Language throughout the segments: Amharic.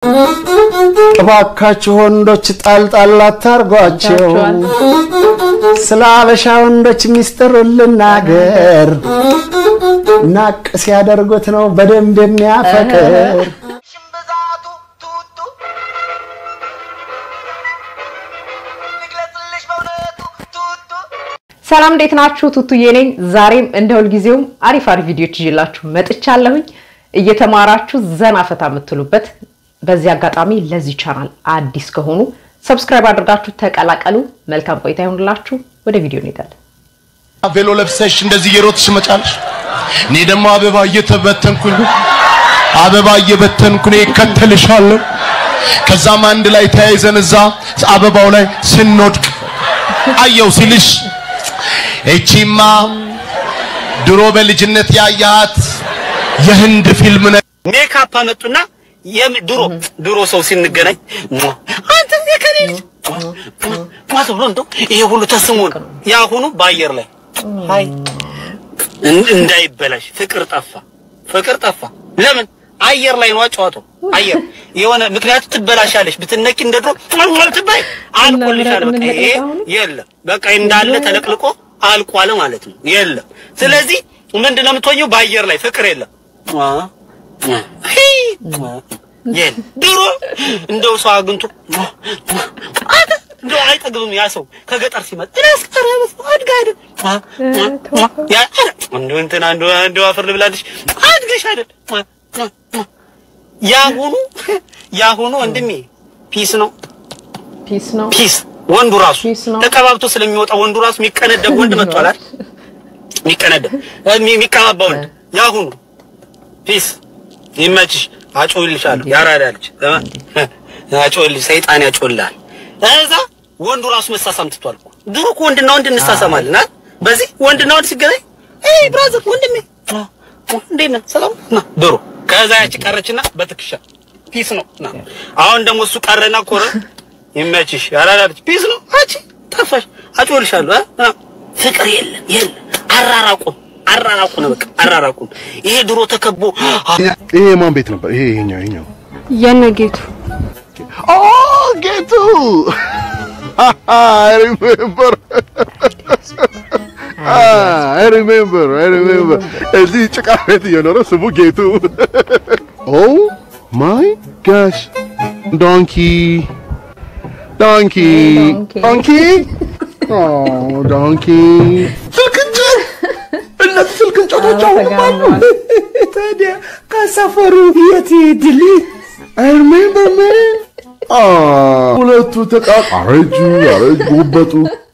እባካችሁ ወንዶች ጣልጣል አታርጓቸው ስላበሻ ወንዶች ሚስጥር ልናገር ናቅ ሲያደርጉት ነው በደንብ የሚያፈቅር ሰላም እንዴት ናችሁ ቱቱዬ ነኝ ዛሬም እንደሁል ጊዜውም አሪፍ ቪዲዮዎች ይዤላችሁ መጥቻለሁኝ እየተማራችሁ ዘና ፈታ የምትሉበት በዚህ አጋጣሚ ለዚህ ቻናል አዲስ ከሆኑ ሰብስክራይብ አድርጋችሁ ተቀላቀሉ መልካም ቆይታ ይሁንላችሁ ወደ ቪዲዮ እንሄዳለን ቬሎ ለብሰሽ እንደዚህ የሮጥሽ መጫልሽ እኔ ደግሞ አበባ እየበተንኩኝ ከተልሻለሁ ከዛም አንድ ላይ ተያይዘን እዛ አበባው ላይ ስንወድቅ አየው ሲልሽ እቺማ ድሮ በልጅነት ያያት የህንድ ፊልም ሜካፕ አመጡና ድሮ ሰው ሲንገናኝ አንተ የከኔ ማዘሮንዶ ይሄ ሁሉ ተስሞ ያሁኑ ባየር ላይ ሃይ እንዳይበላሽ ፍቅር ጠፋ ለምን አየር ላይ ነው ጫዋታው አየር የሆነ ምክንያቱ ትበላሻለሽ ብትነቂ እንደድሮ ትባይ አልቆልሻል በቃ ይሄ የለም በቃ እንዳለ ተለቅልቆ አልቋለ ማለት ነው የለም ስለዚህ ምንድነው የምትሆኚው ባየር ላይ ፍቅር የለም ድሮ እንደው ሰው አግንቱ እንደው አይጠግብም ያ ሰው ከገጠር ሲመጣ ለስከረስ አድጋደ ያ እንደው አፈር ልብላልሽ አድገሽ አይደል ያሁኑ ወንድሜ ፒስ ነው ወንዱ ራሱ ተቀባብቶ ስለሚወጣ ወንዱ ራሱ የሚቀነደብ ወንድ መጥቷል አይደል የሚቀባባው ወንድ ያሁኑ ፒስ ይመችሽ አጮልሻለሁ ያራዳልሽ አጮልሽ ሰይጣን ያጮላል እዛ ወንዱ ራሱ መሳሳም ትቷል ድሮ እኮ ወንድና ወንድ እንሳሳማልና በዚህ ወንድና ወንድ ሲገናኝ ብራዘር ወንድሜ እንዴት ነህ ሰላም ና ድሮ ከዛ ያቺ ቀረችና በትክሻ ፒስ ነው ና አሁን ደግሞ እሱ ቀረና ኮረ ይመችሽ ያራዳልሽ ፒስ ነው አቺ ተፋሽ አጮልሻለሁ ፍቅር የለም አራራቁ ነው በቃ አራራቁ ይሄ ድሮ ተከቦ ይሄ ማን ቤት ነበር ይሄኛው የነጌቱ ጌቱ I remember እዚህ ጭቃ ቤት የኖረው ስሙ ጌቱ Oh my gosh donkey Oh donkey ስልክን ጫጫው ታዲያ ከሰፈሩ የት ይድሊ I remember man ሁለቱ ተቃቃረጁ ጉበቱ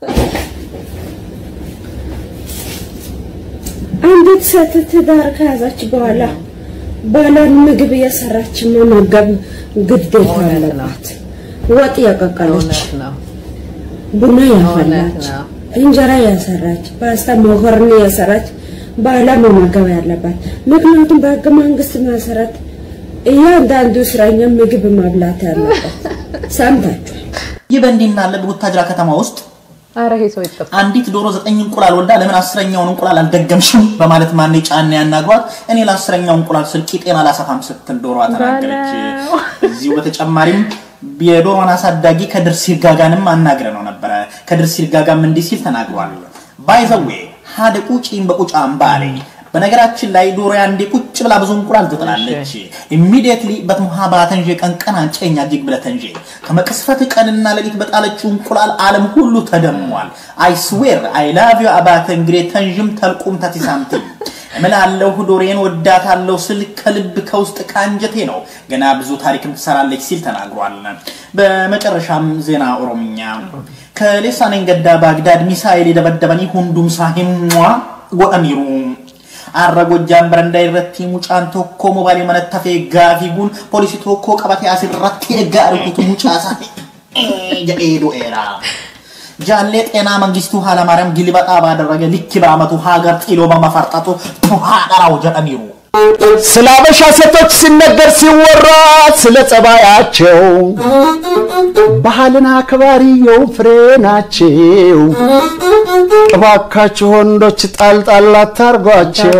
አንዲት ሴት ትዳር ከያዘች በኋላ ባሏን ምግብ እየሰራች መመገብ ግዴታ አለባት ወጥ ያቀቀለች ቡና ያፈላች እንጀራ ያሰራች ፓስታ መኮረኒ ያሰራች ባላ መመገብ ያለባት ምክንያቱም በሕገ መንግስት መሰረት እያንዳንዱ እስረኛ ምግብ ማብላት ያለበት ሰምታችሁ ይበንዲና ለቡታጅራ ከተማ ውስጥ አረሄ ሰው ይጠፋ አንዲት ዶሮ 9 እንቁላል ወልዳ ለምን 10ኛውን እንቁላል አልደገምሽም በማለት ማን ጫና ያናግሯት እኔ ለ10ኛው እንቁላል ስልቂጤን አላሰፋም ስትል ዶሮዋ ተናገረች እዚህ በተጨማሪም የዶሮዋን አሳዳጊ ከድርሲር ጋጋንም አናግረነው ነበር ከድርሲር ጋጋም እንዲህ ሲል ተናግሯል ባይ ዘ ዌይ ሀደ ቁጪን በቁጫም ባለ በነገራችን ላይ ዶሮ ያንዴ ቁጭ ብላ ብዙ እንቁላል ትጥላለች ኢሚዲየትሊ በትሙሃባ ተንጀ ቀንቀን አንጨኛ ጅግ ብለተንጀ ከመቅስፈት ቀንና ለሊት በጣለችው እንቁላል ዓለም ሁሉ ተደምሟል I swear I love you አባተ እንግሬ ተንጅም ተልቁም ተቲሳምት እመላለሁ ዶሬን ወዳታለሁ ስል ከልብ ከውስጥ ካንጀቴ ነው ገና ብዙ ታሪክም ተሰራለች ሲል ተናግሯል በመጨረሻም ዜና ኦሮምኛ ከሌሳኔን ገዳ ባግዳድ ሚሳኤል የደበደበኒ ሁንዱም ሳሂምዋ ወአሚሩ አረጎጃም በረንዳ ይረቲ ሙጫን ተኮ ሞባይል መነተፈ ጋፊጉን ፖሊስ ተኮ ቀባቴ አስረቲ ጋርኩት ሙጫሳ የኤዶ ኤራ ጃሌ ጤና መንግስቱ ሐላ ማርያም ግልባጣ ባደረገ ልክ በአመቱ ሀገር ጥሎ በመፈርጣቱ ተሃዳራው ጀቀሚሩ ስላበሻ ሴቶች ሲነገር ሲወራ ስለ ጸባያቸው ባህልና አክባሪው ፍሬ ናቸው እባካችሁ ወንዶች ጣልጣል አታርጓቸው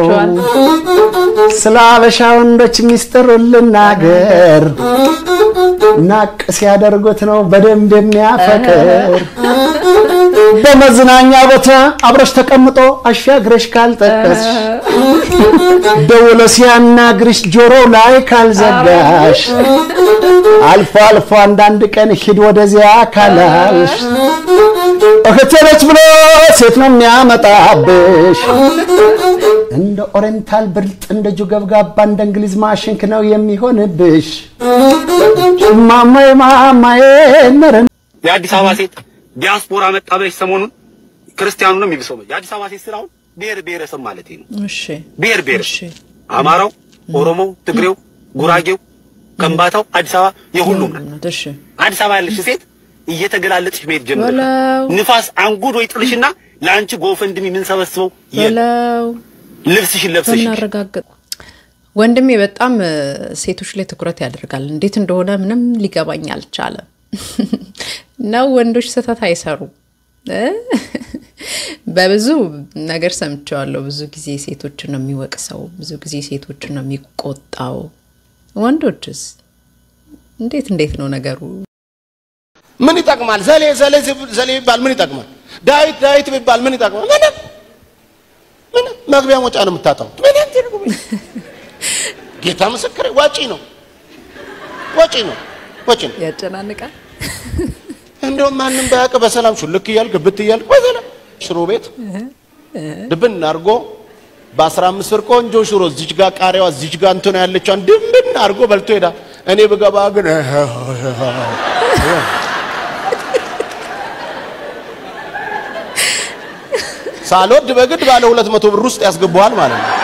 ስላበሻ ወንዶች ሚስጥር ልናገር ናቅ ሲያደርጉት ነው በደንብ የሚያፈቅር በመዝናኛ ቦታ አብረሽ ተቀምጦ አሻግረሽ ካልጠቀስሽ ደውሎ ሲያናግርሽ ጆሮ ላይ ካልዘጋሽ አልፎ አልፎ አንዳንድ ቀን ሂድ ወደዚያ ካላልሽ እህቴነች ብሎ ሴት ነው የሚያመጣብሽ እንደ ኦሪየንታል ብልጥ እንደ ጁገብጋባ እንደ እንግሊዝ ማሽንክ ነው የሚሆንብሽ ማማዬ ነረን የአዲስ አበባ ሴት ዲያስፖራ መጣ ብለሽ ሰሞኑን ክርስቲያኑ ነው የሚብሰው የአዲስ አበባ ሴት ስራው ብሔር ብሔረሰብ ማለት ነው እሺ ብሔር ብሔረሰብ አማራው ኦሮሞው ትግሬው ጉራጌው ከምባታው አዲስ አበባ የሁሉም ነው እሺ አዲስ አበባ ያለሽ ሴት እየተገላለጥሽ መሄድ ጀመረ ንፋስ አንጉድ ወይ ጥልሽና ላንቺ ጎፈንድሚ ምን ሰበስበው የለው ልብስሽን ለብሰሽ እናረጋግጥ ወንድሜ በጣም ሴቶች ላይ ትኩረት ያደርጋል እንዴት እንደሆነ ምንም ሊገባኝ አልቻለም ነው ወንዶች ሰተታ አይሰሩ በብዙ ነገር ሰምቻለሁ ብዙ ጊዜ ሴቶችን ነው የሚወቅሰው ብዙ ጊዜ ሴቶችን ነው የሚቆጣው ወንዶችስ እንዴት ነው ነገሩ ምን ይጣቀማል ዘሌ ይባል ምን ይጣቀማል ዳዊት ይባል ምን ይጣቀማል ምን መግቢያ ወጫ ነው የምታጣው ምን እንትርጉም ጌታ መስከረ ዋጪ ነው ያጨናንቃል እንደው ማንንም ባያቀ በሰላም ሹልክ ይያል ግብት ይያል በሰላም ሽሮ ቤት ድብን አርጎ በ15 ብር ቆንጆ ሽሮ እዚች ጋር ቃሪያዋ እዚች ጋር እንትን ያለችው ድብን አርጎ በልቶ ሄዳ እኔ በገባ ግን ሳሎድ በግድ ባለ 200 ብር ውስጥ ያስገባዋል ማለት ነው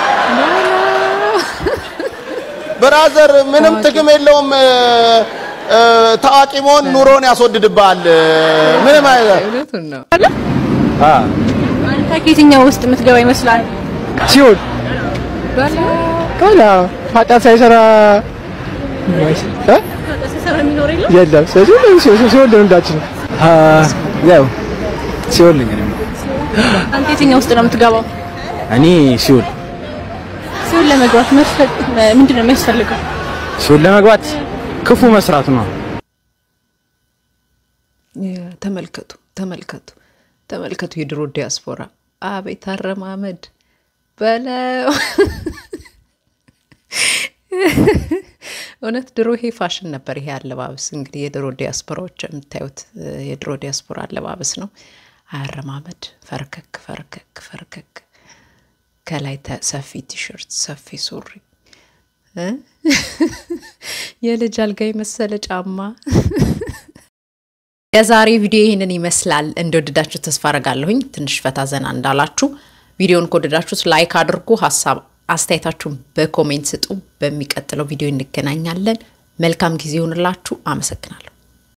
ብራዘር ምንም ጥቅም የለውም ታዋቂ መሆን ኑሮን ያስወድድባል ምንም አይደለም ነው አንተ ከየትኛው ውስጥ የምትገባ ይመስላል ሲሆን ባላ ፋጣ ሳይሰራ የለም ሲሆን እንዳችን ያው ሲሆን ልኝ አንተ የትኛው ውስጥ ነው የምትገባው እኔ ሲሆን ለመግባት ምንድነው የሚያስፈልገው ሲሆን ለመግባት ክፉ መስራት ነው ተመልከቱ የድሮ ዲያስፖራ አቤት አረማመድ በለው እውነት ድሮ ይሄ ፋሽን ነበር ይሄ አለባበስ እንግዲህ የድሮ ዲያስፖራዎች የምታዩት የድሮ ዲያስፖራ አለባበስ ነው አረማመድ ፈርከክ ከላይ ሰፊ ቲሸርት ሰፊ ሱሪ የልጅ አልጋ መሰለ ጫማ የዛሬ ቪዲዮ ይሄንን ይመስላል እንደወደዳችሁ ተስፋ አደርጋለሁኝ ትንሽ ፈታ ዘና እንዳላችሁ ቪዲዮን ከወደዳችሁት ላይክ አድርጉ ሐሳብ አስተያየታችሁን በኮሜንት ስጡ በሚቀጥለው ቪዲዮ እንገናኛለን መልካም ጊዜ ይሁንላችሁ አመሰግናለሁ